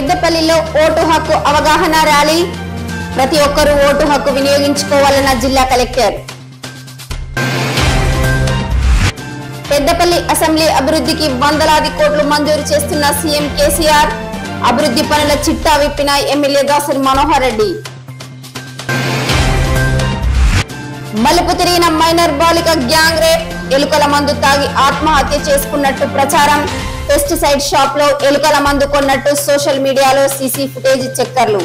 పెద్దపల్లిలో ఓటు హక్కు అవగాహన ర్యాలీ ప్రతి ఒక్కరూ ఓటు హక్కు వినియోగించుకోవాలన్న జిల్లా కలెక్టర్. పెద్దపల్లి అసెంబ్లీ అభివృద్ధికి వందలాది కోట్లు మంజూరు చేస్తున్న సీఎం కేసీఆర్. అభివృద్ధి పనుల చిట్టా విప్పిన ఎమ్మెల్యే దాసరి మనోహర్ రెడ్డి. మలుపు తిరిగిన మైనర్ బాలిక గ్యాంగ్ రేప్. ఎలుకల మందు తాగి ఆత్మహత్య చేసుకున్నట్టు ప్రచారం. పెస్టిసైడ్ షాప్ లో ఎలుకల మందు కొన్నట్టు సోషల్ మీడియాలో సీసీ ఫుటేజ్ చక్కర్లు.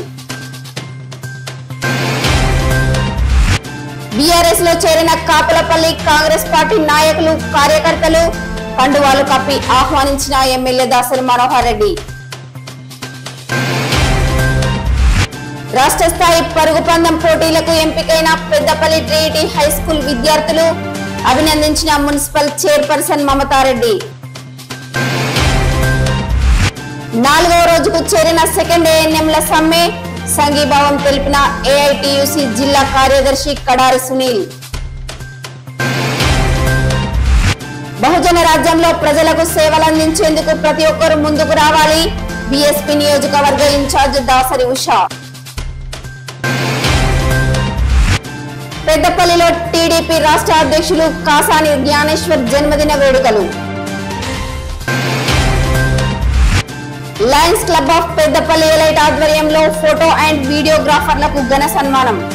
బీఆర్ఎస్ లో చేరిన కాపులపల్లి కాంగ్రెస్ పార్టీ నాయకులు కార్యకర్తలు. కండువాలు కప్పి ఆహ్వానించిన ఎమ్మెల్యే దాసరి మనోహర్ రెడ్డి. రాష్ట్ర స్థాయి పరుగు పందెం పోటీలకు ఎంపికైన పెద్దపల్లి ట్రినిటీ హై స్కూల్ విద్యార్థులు. అభినందించిన మున్సిపల్ చైర్పర్సన్ మమతారెడ్డి. 4వ రోజుకు చేరిన సెకండ్ ఏఎన్ఎంల సమ్మె. సంఘీభావం తెలిపిన ఏఐటియుసి జిల్లా కార్యదర్శి కడారి సునీల్. బహుజన రాజ్యంలో ప్రజలకు సేవలందించేందుకు ప్రతి ఒక్కరూ ముందుకు రావాలి. బీఎస్పీ నియోజకవర్గ ఇన్ఛార్జ్ దాసరి ఉషా. పెద్దపల్లిలో టీడీపీ రాష్ట్ర అధ్యక్షులు కాసాని జ్ఞానేశ్వర్ జన్మదిన వేడుకలు. Lions club of Peddapalli elite ఆధ్వర్యంలో ఫోటో అండ్ వీడియోగ్రాఫర్లకు ఘన సన్మానం.